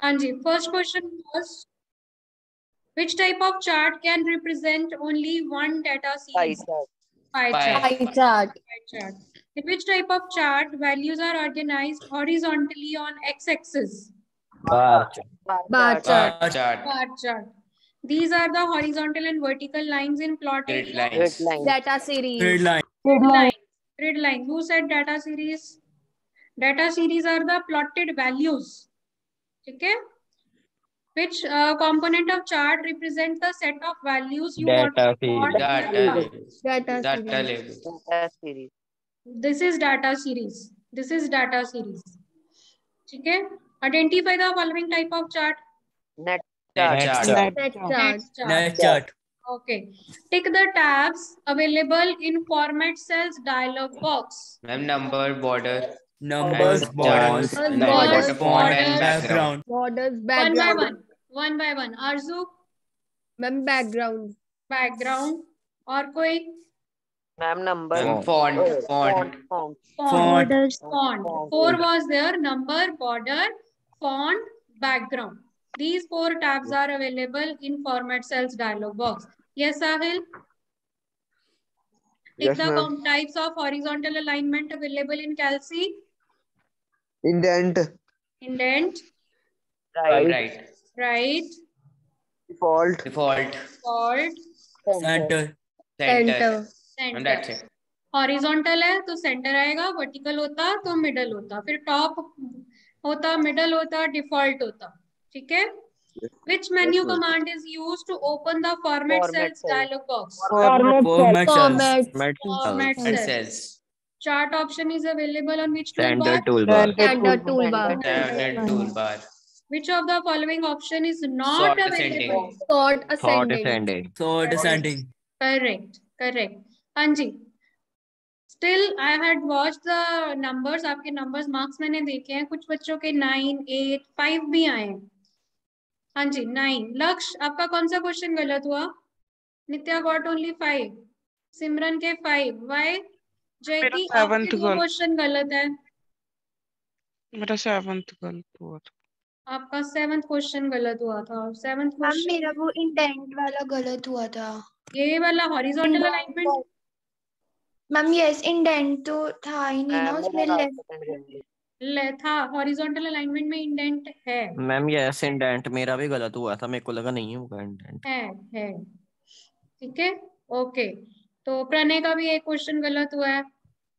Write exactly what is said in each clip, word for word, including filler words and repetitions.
हाँ जी, first question was which type of chart can represent only one data Pie series? chart. Pie Pie. chart. Pie chart. Pie chart. In which type of chart values are organized horizontally on x-axis? Bar chart. Bar Bar chart. chart. Bar chart. Bar chart. These are the horizontal and vertical lines in plot Grid area. Grid lines. line. Data series. Grid line. Grid line. Grid line. Who said data series? Data series are the plotted values. Okay. Which uh, component of chart represents the set of values you want to Data plot series. in the Data chart? labels. Data Data series. labels. Data series. This is data series. This is data series. Okay. Identify the following type of chart. Net Net chart. chart. Net chart. Net chart. Net chart. Okay. Tick the tabs available in format cells dialog box. Ma'am, number, border, Numbers, and bonds, borders, Numbers, and then borders, water font borders, and background. background. Borders, One by background. one. One by one. Arzu, Ma'am, background. background. और कोई? Ma'am, number. Ma'am, Font. font, Oh, font. font. Font. Font. Font. Font. Four was there. Number, border, font, background. These four tabs are available in format cells dialog box. Yes, Sahil? Tick Yes, the ma'am. com- types of horizontal alignment available in Calci. Indent. Indent, Right. Right. right, Default. Default. default, Center. Center. Center. Center. Ma'am, center. that's it. Horizontal है तो centre आएगा, vertical होता तो middle होता, फिर top होता, middle होता, default होता. ठीक है. Which menu Yes, ma'am. command is used to open the format Format cells cells. dialog box? Format Format cells. Format. Format And cells. cells. Chart option is available on which Center toolbar? toolbar. Standard toolbar. Standard toolbar. Which of the following option is not Sort available? ascending. Sort Thought ascending. ascending. Correct. Thought descending. Correct, correct. हाँ जी. Still, I had watched the numbers. आपके numbers marks मैंने देखे हैं. कुछ बच्चों के nine, eight, five भी आए हैं. हाँ जी, nine. लक्ष्य, आपका कौन सा क्वेश्चन गलत हुआ? नित्या got only five. सिमरन के five. Why? जयति, आपके दो क्वेश्चन गलत है. मेरा सेवंथ गलत हुआ था। आपका seventh क्वेश्चन गलत हुआ था. seventh ma'am question. मेरा वो इंडेंट वाला गलत हुआ था. ये वाला horizontal alignment. Ma'am yes indent तो था ही नहीं ना Ma'am, उसमें. मेरा लेफ्ट second गलती। ले था हॉरिजॉन्टल अलाइनमेंट में इंडेंट है. मैम यस इंडेंट मेरा भी गलत हुआ था, मेरे को लगा नहीं होगा इंडेंट. है है ठीक है. ओके, तो प्रणय का भी एक क्वेश्चन गलत हुआ है.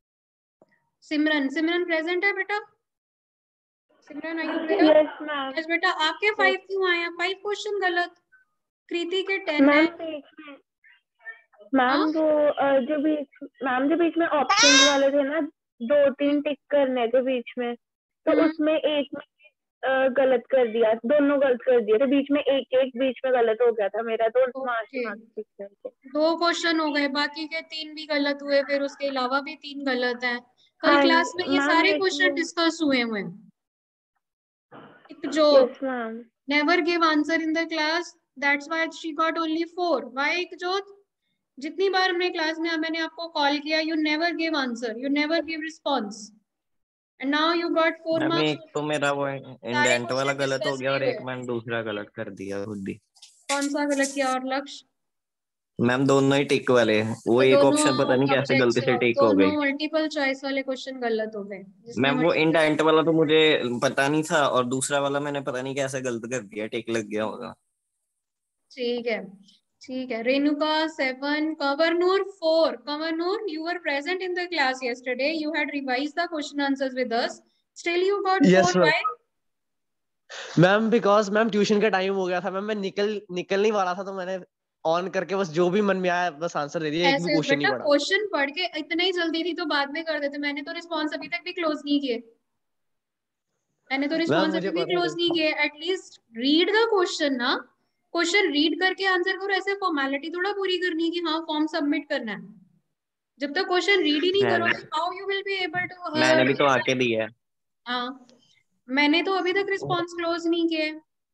सिमरन, सिमरन प्रेजेंट है बेटा? Simran are you there? Yes ma'am. Yes बेटा. आपके फाइव क्यों आए हैं? फाइव क्वेश्चन गलत. कृति के टेन है. मैम मैम वो अ, जो बीच मैम जो बीच में ऑप्शन वाले थे ना, दो तीन टिक करने थे बीच में, तो हम्म. उसमें एक में अ, गलत कर दिया, दोनों गलत कर दिए, तो बीच में एक एक बीच में गलत हो गया था मेरा, तो वहां से ओके, मार्क्स टिक करके. दो क्वेश्चन हो गए, बाकी के तीन भी गलत हुए, फिर उसके अलावा भी तीन गलत हैं. कल हाँ, क्लास में ये मैम सारे एक क्वेश्चन वो- डिस्कस हुए हुए हैं. एक जो yes ma'am. never give answer in the class, that's why she got only four. why Ikjot? जितनी बार हमने क्लास में मैंने आपको कॉल किया, you never give answer, you never give response, and now you got four ma'am marks. एक तो मेरा वो इंडेंट वाला question गलत हो discuss गया और किए एक हुए. मैंने दूसरा गलत कर दिया खुद ही. कौन सा गलत किया? और लक्ष्य? मैम दोनों ही टिक वाले, वो तो एक दोनों ऑप्शन पता नहीं कैसे objects, गलती से टिक हो दोनों गई. मल्टीपल चॉइस वाले क्वेश्चन गलत हो गए. जिसमें मैम वो multiple- इंडेंट वाला तो मुझे पता नहीं था और दूसरा वाला मैंने पता नहीं कैसे गलत कर दिया, टिक लग गया होगा. ठीक है, ठीक है. Renuka seven, Kanwarnoor four. Kanwarnoor, you were present in the class yesterday, you had revised the question answers with us, still you got Yes, four. ma'am. Why? Ma'am because ma'am tuition का टाइम हो गया था मैम, मैं निकल निकल नहीं पा रहा था, तो मैंने ऑन करके बस जो भी मन में आया बस आंसर दे दिया, एक भी ऐसे क्वेश्चन बेटा नहीं पढ़ा. क्वेश्चन पढ़ के इतना ही जल्दी थी तो बाद में कर देते. मैंने तो रिस्पॉन्स अभी तक भी क्लोज नहीं किए. मैंने तो रिस्पॉन्स मुझे अभी भी पता क्लोज नहीं किए. एटलीस्ट रीड द क्वेश्चन ना. क्वेश्चन रीड करके आंसर करो. ऐसे फॉर्मेलिटी थोड़ा पूरी करनी है कि हाँ फॉर्म सबमिट करना है. जब तक क्वेश्चन रीड ही नहीं मैंने- करोगे, how you will be able to. मैंने भी तो आके दिया है. हाँ, मैंने तो अभी तक रिस्पॉन्स क्लोज नहीं किए.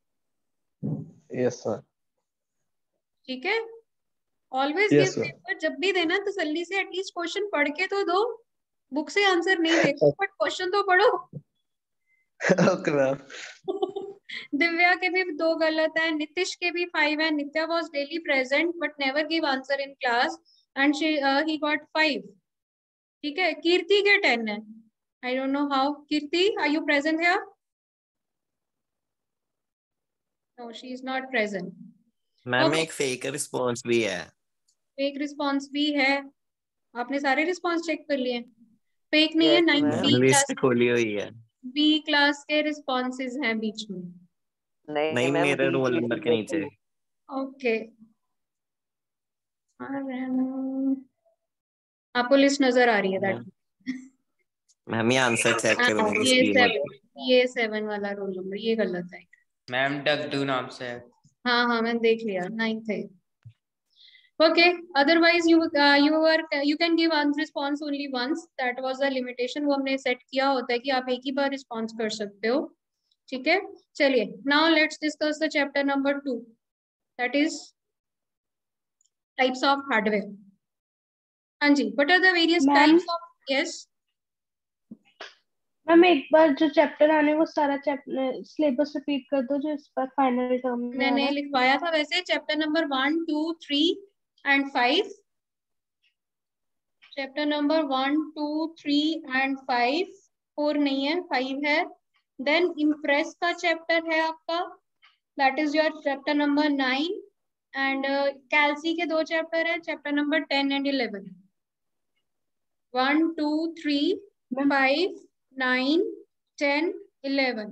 Yes sir. ठीक है. Always Yes, give sir. पेपर. जब भी देना तसल्ली से एटलीस्ट क्वेश्चन पढ़ के तो दो. बुक से आंसर नहीं देखो बट क्वेश्चन तो पढ़ो. Okay ma'am. दिव्या के भी दो गलत है, नितिश के भी फाइव है. Nitya was daily present but never give answer in class and she ही गॉट फाइव. ठीक है. कीर्ति के टेन है. I don't know how. Kirti, are you present here? No, she is not present. Ma'am एक फेक रिस्पॉन्स भी है. Fake response भी है. आपने सारे रिस्पॉन्स चेक कर लिए? फेक नहीं है. Yes, nine ma'am. B class list खोली हुई है. बी क्लास के रिस्पॉन्सेज हैं बीच में. नहीं नहीं मैम, मेरे B रोल की नंबर के नीचे. ओके. आपको लिस्ट नजर आ रही है? दैट मैम ये आंसर चेक कर देंगे ये स्क्रीन सेवन, में. ये सेवन वाला रोल नंबर ये गलत है. मैम डगडू नाम से है. हाँ हाँ मैंने देख लिया. नाइन्थ है. Okay. Otherwise you you are you can give answer response only once. That was the limitation. वो हमने सेट किया होता है कि आप एक ही बार रिस्पॉन्स कर सकते हो. ठीक है. चलिए now let's discuss the chapter number two, that is types of hardware. हाँ जी. What are the various Ma'am? Types of. Yes ma'am एक बार जो चैप्टर आने वो सारा चैप्टर सिलेबस रिपीट कर दो जो इस पर फाइनल टर्म में आ रहा मैंने है. लिखवाया था वैसे. Chapter number one two three and five. Chapter number one two three and five. Four नहीं है, फाइव है. देन इम्प्रेस का चैप्टर है आपका, that is your chapter number nine. And कैल्सी के दो चैप्टर है, chapter number ten and eleven. One two three five nine ten eleven.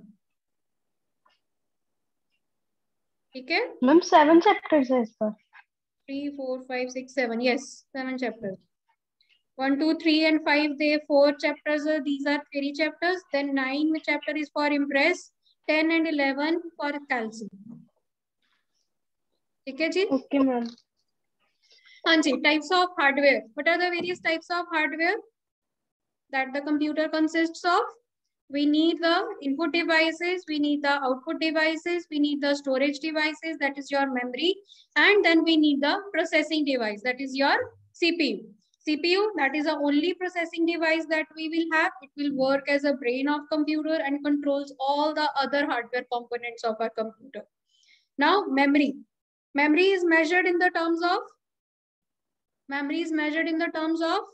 ठीक है. मैम सेवन चैप्टर्स है इस पर. Three four five six seven. Yes, seven chapters. One, two, three, and five. They four chapters. Uh, these are theory chapters. Then nine which chapter is for impress. Ten and eleven for calcium. ठीक है जी. Okay ma'am. हाँ जी. Types of hardware. What are the various types of hardware that the computer consists of? We need the input devices, we need the output devices, we need the storage devices, that is your memory, and then we need the processing device, that is your C P U. C P U, that is the only processing device that we will have. It will work as a brain of computer and controls all the other hardware components of our computer. Now, memory. Memory is measured in the terms of, memory is measured in the terms of,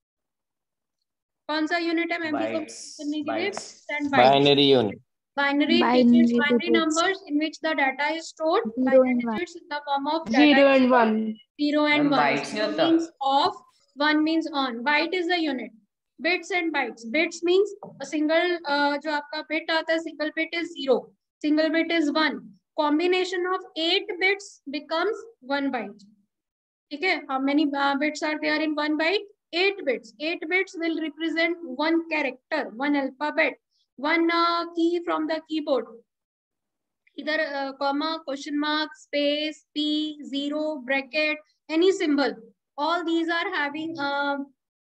कौन सा unit है memory को करने के लिए? Binary unit. Binary digits, binary numbers in which the data is stored. Binary digits in the form of data. Zero and one. Zero and one. bytes Zero नहीं होता. means off, one means on. Byte is the unit. Bits and bytes. Bits means a single uh, जो आपका bit आता है, single bit is zero. Single bit is one. Combination of eight bits becomes one byte. ठीक है. How many uh, bits are there in one byte? Eight bits. Eight bits will represent one character, one alphabet, one uh, key from the keyboard. Either uh, comma, question mark, space, p, zero, bracket, any symbol. All these are having uh,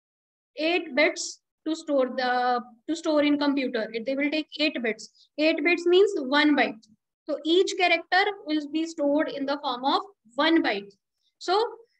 eight bits to store the to store in computer. It, they will take eight bits. Eight bits means one byte. So each character will be stored in the form of one byte. So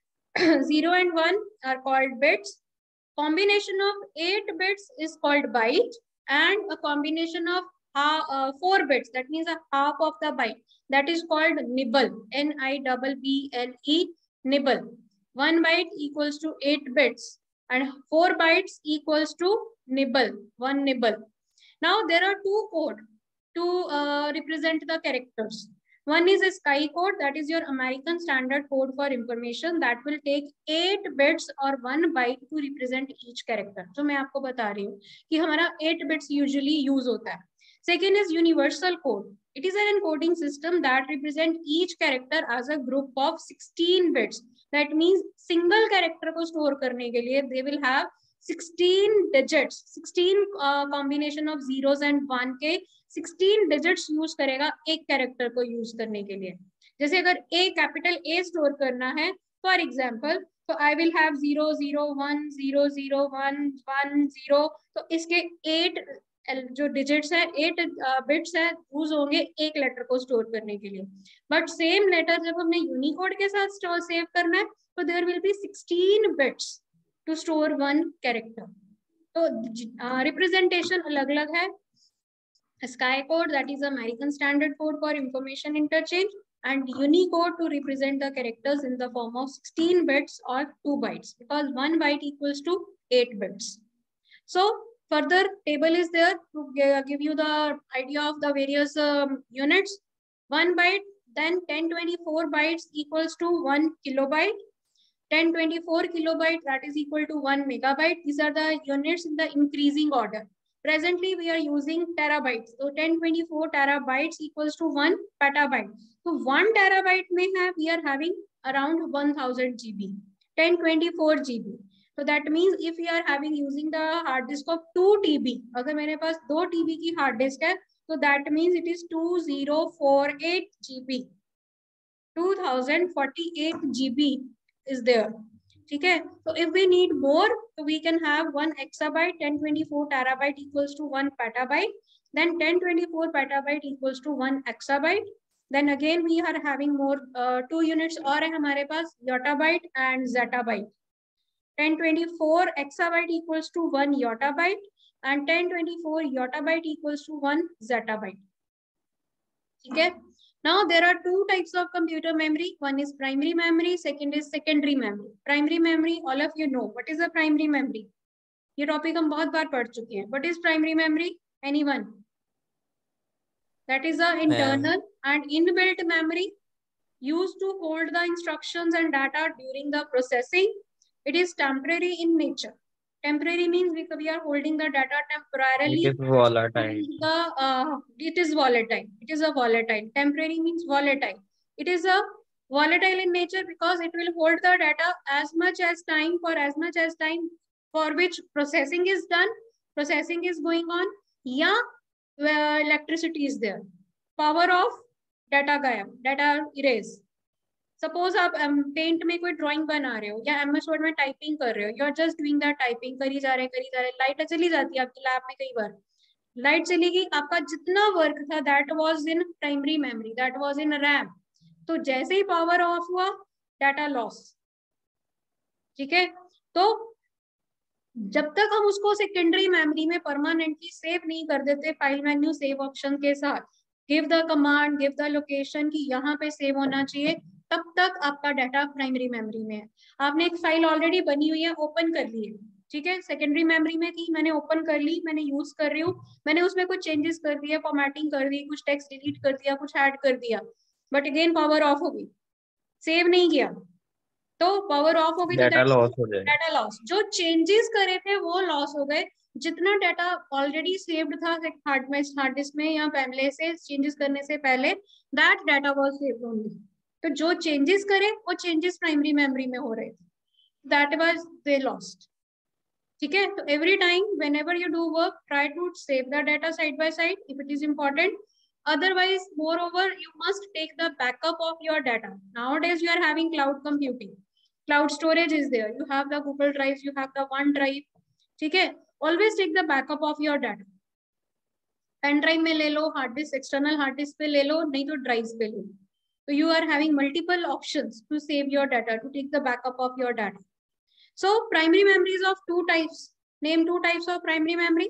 zero and one are called bits. Combination of eight bits is called byte, and a combination of uh, uh, four bits, that means a half of the byte, that is called nibble. N I B B L E, nibble. One byte equals to eight bits, and four bytes equals to nibble, one nibble. Now there are two code to uh, represent the characters. One is a sky code, that is your American standard code for information, that will take eight bits or one byte to represent each character. So मैं आपको बता रही हूँ कि हमारा eight bits usually use होता है. Second is universal code. It is an encoding system that represent each character as a group of sixteen bits. That means single character को store करने के लिए they will have sixteen digits, sixteen uh, combination of zeros and one के sixteen digits use करेगा एक character को use करने के लिए. जैसे अगर A capital A store करना है, for example, तो I will have zero zero one zero zero one one zero. तो इसके eight जो digits है, eight uh, bits है, use होंगे एक letter को store करने के लिए. But same letter जब हमने Unicode के साथ store save करना है, तो there will be sixteen bits to store one character. तो uh, representation अलग अलग है. Sky code, that is American standard code for information interchange, and Unicode to represent the characters in the form of sixteen bits or two bytes, because one byte equals to eight bits. So further table is there to give you the idea of the various um, units. One byte, then ten twenty-four bytes equals to one kilobyte. ten twenty-four kilobyte, that is equal to one megabyte. These are the units in the increasing order. Presently, we are using terabytes. So ten twenty-four terabytes equals to one petabyte. So one terabyte may have, we are having around one thousand G B, ten twenty-four G B. So that means if we are having using the hard disk of two T B, अगर मेरे पास two T B की hard disk है, so that means it is two thousand forty-eight G B. two thousand forty-eight G B is there. Okay, so if we need more, so we can have one exabyte, ten twenty-four terabyte equals to one petabyte, then ten twenty-four petabyte equals to one exabyte. Then again we are having more uh, two units और है हमारे पास yottabyte and zettabyte. ten twenty-four exabyte equals to one yottabyte and ten twenty-four yottabyte equals to one zettabyte. Okay. Now there are two types of computer memory. One is primary memory, second is secondary memory. Primary memory, all of you know. What is a primary memory? ये topic हम बहुत बार पढ़ चुके हैं. What is primary memory? Anyone? That is a internal and inbuilt memory used to hold the instructions and data during the processing. It is temporary in nature. Temporary means we, we are holding the data temporarily. It is volatile. The, uh, it is volatile. It is a volatile. Temporary means volatile. It is a volatile in nature because it will hold the data as much as time for as much as time for which processing is done. Processing is going on. Yeah, where electricity is there. Power off, data gayab, data erase. Suppose आप paint में कोई drawing बना रहे हो या MS word में typing कर रहे हो, you are just doing that typing, करी जा रहे करी जा रहे, लाइट चली जाती है आपकी लैब में, कई बार लाइट चली गई, आपका जितना वर्क था that was in primary memory, that was in RAM. तो जैसे ही पावर ऑफ हुआ डाटा लॉस. ठीक है, तो जब तक हम उसको सेकेंडरी मेमोरी में परमानेंटली सेव नहीं कर देते फाइल मेन्यू सेव ऑप्शन के साथ, give the command, give the location कि यहाँ पे सेव होना चाहिए, तब तक आपका डाटा प्राइमरी मेमोरी में है. आपने एक फाइल ऑलरेडी बनी हुई है, ओपन कर ली है, ठीक है, सेकेंडरी मेमोरी में थी, मैंने ओपन कर ली, मैंने यूज कर रही हूँ, मैंने उसमें कुछ चेंजेस कर दिया, फॉर्मेटिंग कर दी, कुछ टेक्स्ट डिलीट कर दिया, कुछ ऐड कर दिया, बट अगेन पावर ऑफ हो गई, सेव नहीं किया, तो पावर ऑफ हो गई, डाटा लॉस हो जाए. Data loss. जो चेंजेस करे थे वो लॉस हो गए. जितना डाटा ऑलरेडी सेव्ड था हार्ड में, हार्ड डिस्क में या पहले से चेंजेस करने से पहले, that data was saved only. तो जो चेंजेस करे वो चेंजेस प्राइमरी मेमोरी में हो रहे थे, दैट वाज दे लॉस्ट. ठीक है, तो every time whenever you do work try to save the data side by side if it is important. Otherwise, moreover, you must take the backup of your data. Nowadays, you are having cloud computing. Cloud storage is there. You have the Google Drive, you have the OneDrive. ठीक है, always take the backup of your data. Pen drive में ले लो, hard disk, external hard disk पे ले लो, नहीं तो drives पे लो. So you are having multiple options to save your data, to take the backup of your data. So primary memory is of two types. Name two types of primary memory.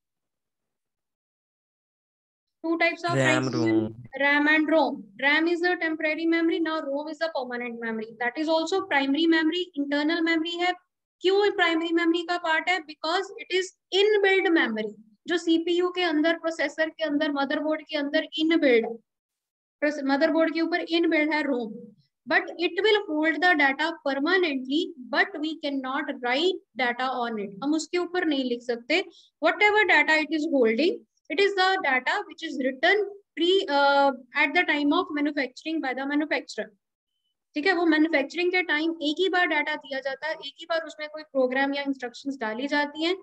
Two types of RAM, primary ROM. memory. RAM and ROM. RAM is a temporary memory. Now ROM is a permanent memory. That is also primary memory. Internal memory है. क्यों primary memory का part है? Because it is inbuilt memory. जो C P U के अंदर, processor के अंदर, motherboard के अंदर inbuilt है. मदरबोर्ड के ऊपर inbuilt है ROM. But it will hold the data permanently. But we cannot write data on it. हम उसके ऊपर नहीं लिख सकते. Whatever data it is holding, it is the data which is written pre uh, at the time of manufacturing by the manufacturer. ठीक है, वो manufacturing के टाइम एक ही बार डाटा दिया जाता है, एक ही बार उसमें कोई प्रोग्राम या इंस्ट्रक्शंस डाली जाती हैं.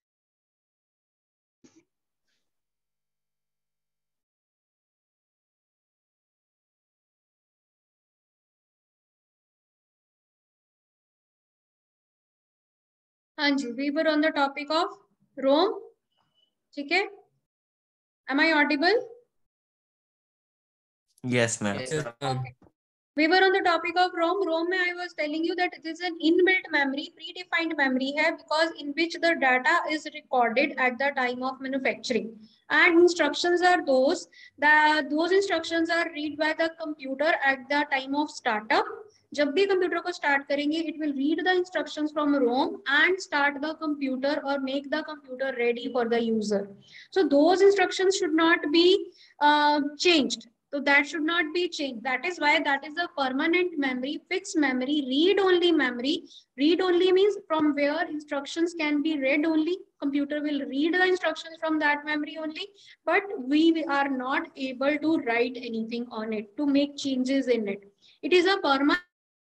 हाँ जी, we were on the topic of ROM. ठीक है, am I audible? Yes, ma'am. Yes, ma'am. Okay. We were on the topic of ROM. ROM में I was telling you that it is an inbuilt memory, predefined memory है, because in which the data is recorded at the time of manufacturing. And instructions are those that those instructions are read by the computer at the time of startup. जब भी computer को start करेंगे, it will read the instructions from ROM and start the computer or make the computer ready for the user. So those instructions should not be uh, changed. So that should not be changed. That is why that is a permanent memory, fixed memory, read-only memory. Read-only means from where instructions can be read only. Computer will read the instructions from that memory only, but we are not able to write anything on it, to make changes in it. It is a permanent.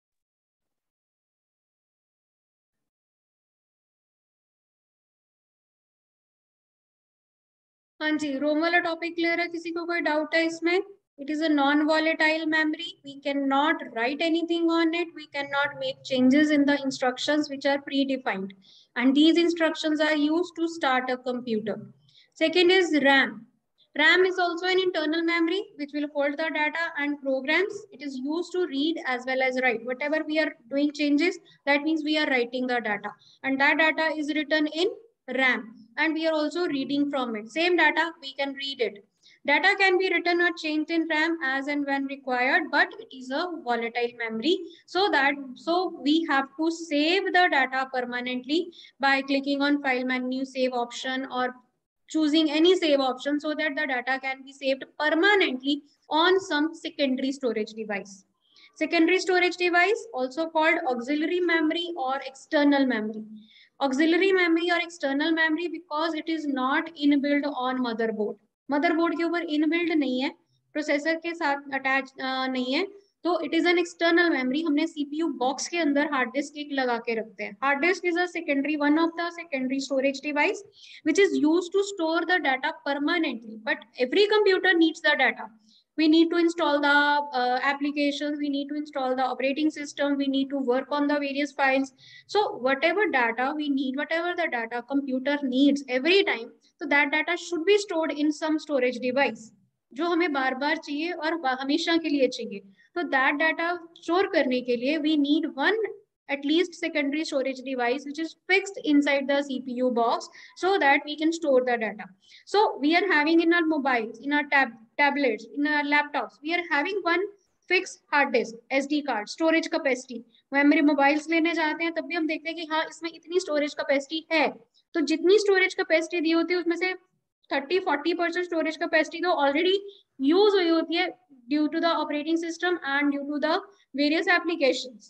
हाँ जी, रोम वाला topic clear है? किसी को कोई doubt है इसमें? It is a non-volatile memory. We cannot write anything on it. We cannot make changes in the instructions which are predefined. And these instructions are used to start a computer. Second is RAM. RAM is also an internal memory which will hold the data and programs. It is used to read as well as write. Whatever we are doing changes, that means we are writing the data. And that data is written in RAM. And we are also reading from it. Same data, we can read it. Data can be written or changed in RAM as and when required, but it is a volatile memory. So that so we have to save the data permanently by clicking on File menu, Save option, or choosing any save option so that the data can be saved permanently on some secondary storage device. Secondary storage device, also called auxiliary memory or external memory. Auxiliary memory or external memory because it is not inbuilt on motherboard. Motherboard के ऊपर inbuilt नहीं है, processor के साथ attach नहीं है, तो it is an external memory. हमने सीपीयू बॉक्स के अंदर हार्ड डिस्क एक लगा के रखते हैं. Hard disk is a secondary one of the secondary storage device which is used to store the data permanently. But every computer needs the data. We need to install the uh, applications, we need to install the operating system, we need to work on the various files. So whatever data we need, whatever the data computer needs every time, so that data should be stored in some storage device जो हमें बार बार चाहिए और हमेशा के लिए चाहिए. तो that data store करने के लिए we need one at least secondary storage device which is fixed inside the C P U box so that we can store the data. So we are having in our mobiles, in our tab tablets, in our laptops, we are having one fixed hard disk, S D card, storage capacity. Memory mobiles लेने जाते हैं तब भी हम देखते हैं कि हाँ इसमें इतनी स्टोरेज कैपेसिटी है. तो जितनी स्टोरेज कैपेसिटी दी होती है उसमें से thirty forty percent storage capacity तो ऑलरेडी यूज हुई होती है due to the operating system and due to the various applications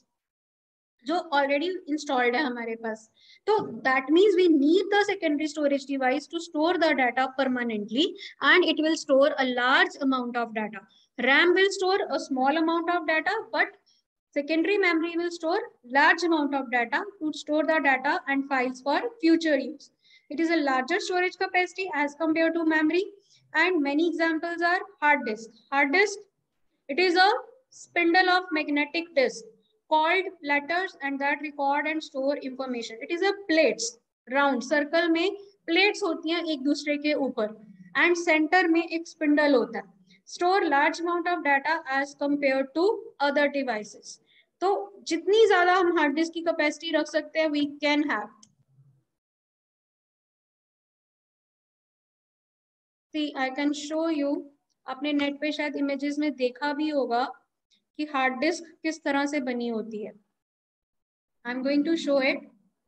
जो ऑलरेडी इंस्टॉल्ड है हमारे पास. तो that means we need the secondary storage device to store the data permanently and it will store a large amount of data. RAM will store a small amount of data, but secondary memory will store large amount of data to store the data and files for future use. It is a larger storage capacity as compared to memory, and many examples are hard disk. Hard disk, it is a spindle of magnetic disk called platters and that record and store information. It is a plates, round circle में plates होती हैं एक दूसरे के ऊपर and center में एक spindle होता है. Store large amount of data as compared to other devices. तो जितनी ज्यादा हम हार्ड डिस्क की कैपेसिटी रख सकते हैं we can have. See, I can show you. आपने नेट पे शायद इमेजेस में देखा भी होगा कि हार्ड डिस्क किस तरह से बनी होती है. I am going to show it.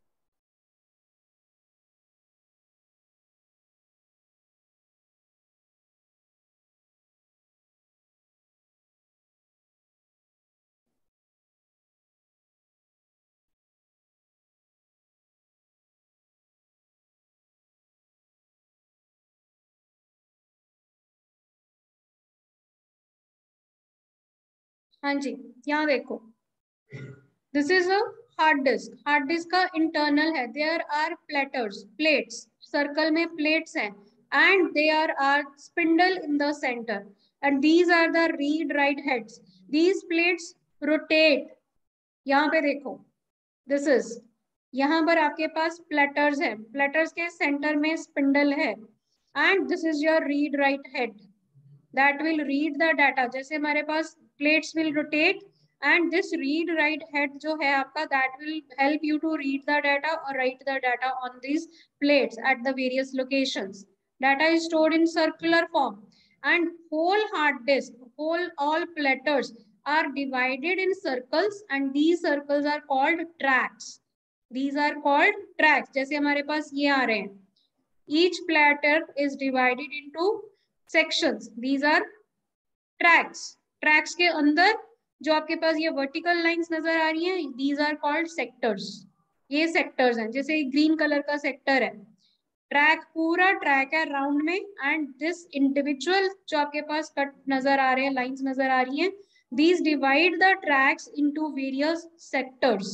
हाँ जी, यहाँ देखो. This is a hard disk. Hard disk का इंटरनल है. There are platters, plates, circle में प्लेट्स हैं and there are spindle in the centre and these are the read write heads. These plates rotate. यहाँ पे देखो, this is, यहाँ पर आपके पास प्लेटर्स है. प्लेटर्स के सेंटर में स्पिंडल है and this is your read write head that will read the data. जैसे हमारे पास plates will rotate and this read write head जो है आपका, that will help you to read the data or write the data on these plates at the various locations. Data is stored in circular form, and whole hard disk, whole all platters are divided in circles, and these circles are called tracks. These are called tracks. जैसे हमारे पास ये आ रहे हैं. Each platter is divided into sections. These are tracks. Tracks के अंदर जो आपके पास ये वर्टिकल लाइंस नजर आ रही हैं, these are called sectors. ये sectors हैं. जैसे ग्रीन कलर का सेक्टर है, ट्रैक पूरा ट्रैक है राउंड में, एंड दिस इंडिविजुअल जो आपके पास कट नजर आ रहे हैं, लाइंस नजर आ रही हैं, these divide the tracks into various sectors.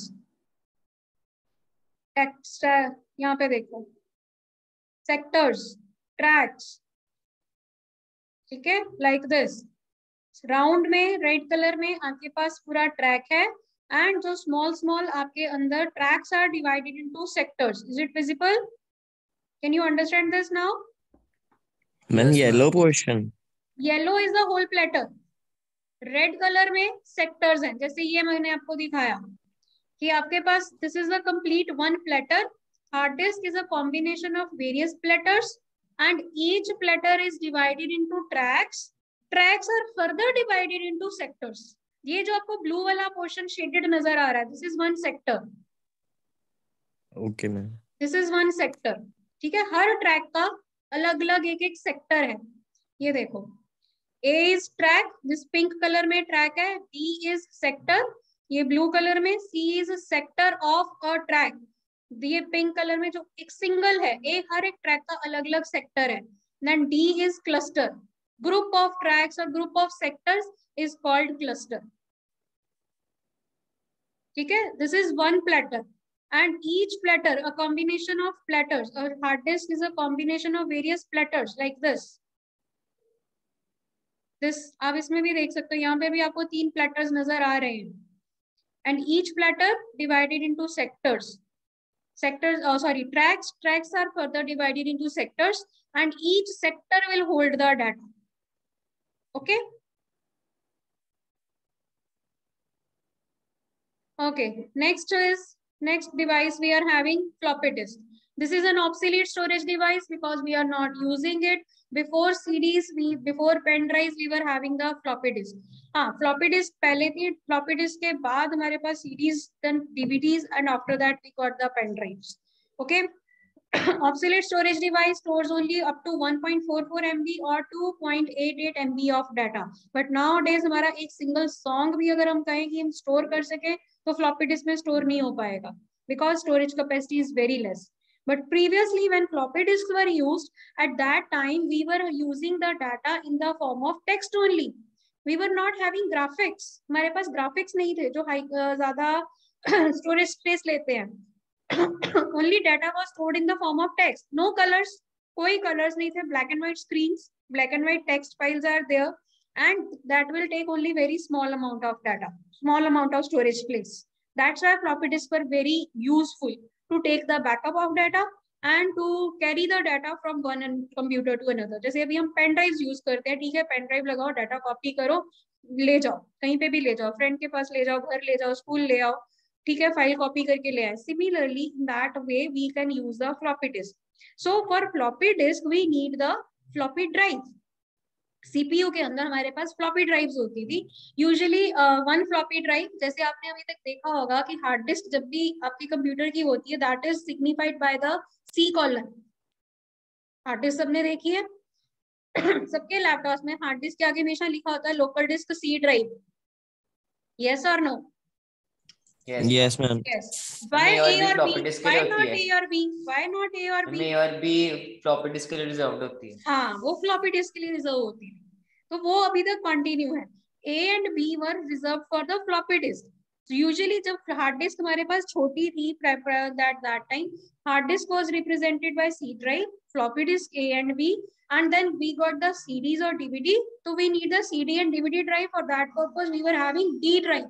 Text यहाँ पे देखो, sectors, tracks, ठीक है, like this. राउंड में रेड कलर में आपके पास पूरा ट्रैक है, एंड जो स्मॉल स्मॉल आपके अंदर tracks are divided into sectors. Is it visible? Can you understand this now? Ma'am yellow portion, yellow is the whole platter. Red colour में सेक्टर्स हैं, जैसे ये मैंने आपको दिखाया कि आपके पास this is the complete one platter. Hard disk is a combination of various platters, and each platter is divided into tracks. Tracks are further divided into sectors. ये जो आपको ब्लू वाला पोर्शन शेडेड नजर आ रहा है, this is one sector. Okay ma'am, this is one sector. ठीक है, हर ट्रैक का अलग अलग एक एक सेक्टर है. ये देखो, A इज ट्रैक, जिस पिंक कलर में ट्रैक है. B इज सेक्टर, ये ब्लू कलर में. C is sector of a track, ये पिंक कलर में जो एक सिंगल है. A हर एक ट्रैक का अलग अलग सेक्टर है. Then D is cluster. Group of tracks or group of sectors is called cluster. ठीक है, this is one platter, and each platter a combination of platters. A hard disk is a combination of various platters like this. This आप इसमें भी देख सकते हो, यहाँ पे भी आपको तीन platters नजर आ रहे हैं, and each platter divided into sectors. Sectors, oh sorry, tracks. Tracks are further divided into sectors, and each sector will hold the data. Okay. Okay. Next is next device we are having floppy disk. This is an obsolete storage device because we are not using it. Before C Ds, we before pen drives, we were having the floppy disk. हाँ, floppy disk पहले थी. Floppy disk के बाद हमारे पास C Ds, then D V Ds, and after that we got the pen drives. Okay. Obsolete storage device stores only up to one point four four M B or two point eight eight M B of data. But nowadays हमारा एक single song भी अगर हम कहें कि हम store कर सके, तो floppy disk में store नहीं हो पाएगा, because storage capacity is very less. But previously when floppy disks were used, at that time we were using the data in the form of text only. We were not having graphics. हमारे पास graphics नहीं थे जो high ज़्यादा storage space लेते हैं. Only data was stored in the form of text. No colors. कोई colors नहीं थे. Black and white screens. Black and white text files are there, and that will take only very small amount of data, small amount of storage space. That's why floppy disks were very useful to take the backup of data and to carry the data from one computer to another. जैसे अभी हम pen drives use करते हैं, ठीक है, pen drive लगाओ, data copy करो, ले जाओ, कहीं पे भी ले जाओ, friend के पास ले जाओ, घर ले जाओ, school ले आओ, ठीक है, फाइल कॉपी करके ले आए. Similarly, in that way we can use the floppy disk. So for floppy disk we need the floppy drive. C P U के अंदर हमारे पास floppy drives होती थी. Usually uh, one floppy drive, जैसे आपने अभी तक देखा होगा कि hard disk जब भी आपके कंप्यूटर की होती है, that is signified by the C column. Hard disk सबने देखी है? सबके लैपटॉप में hard disk के आगे हमेशा लिखा होता है local disk C drive. Yes or no? Yes, yes ma'am. Yes. Why हमें और A भी or floppy B? disk के Why लिए not होती A or B? Why not A or B? हमें और भी floppy disk के लिए रिजर्व्ड होती है. हाँ, वो floppy disk के लिए रिजर्व होती है, तो वो अभी तक कंटिन्यू है. A and B were reserved for the floppy disk. So usually जब hard disk हमारे पास छोटी थी, that that time hard disk was represented by C drive, floppy disk A and B, and then we got the C Ds or D V D. So we need the C D and D V D drive. For that purpose we were having D drive.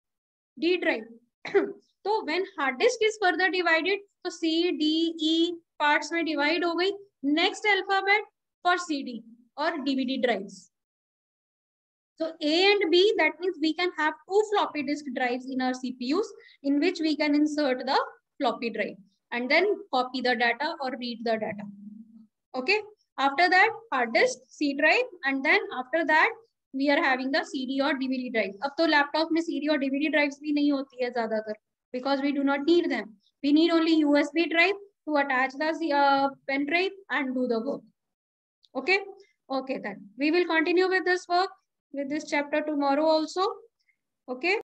D drive. तो when hard disk is further divided, तो C, D, E parts में divide हो गई. Next alphabet for C D और D V D drives. So A and B, that means we can have two floppy disk drives in our C P Us in which we can insert the floppy drive and then copy the data or read the data. Okay. After that, hard disk, C drive, and then after that, we are having the C D or D V D drive. अब तो laptop में C D और D V D drives भी नहीं होती है ज़्यादातर, because we do not need them. We need only U S B drive to attach the uh, pen drive and do the work. Okay. Okay, then we will continue with this work with this chapter tomorrow also. Okay.